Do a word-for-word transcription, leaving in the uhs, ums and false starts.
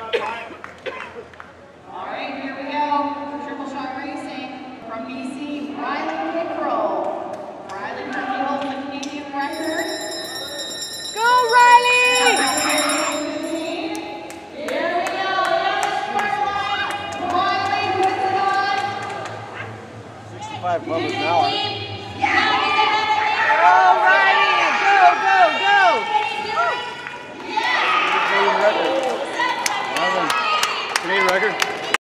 All right, here we go. Triple shot racing from B C, Pickrell. Riley currently holds the Canadian record. Go, Riley! Here we go. Riley puts it on. sixty-five kilometers an hour.